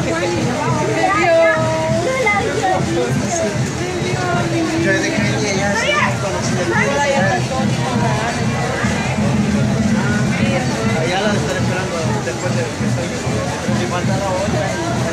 Yo desde que venía ya conocí el allá la estaré esperando después de que salga. Me falta la otra.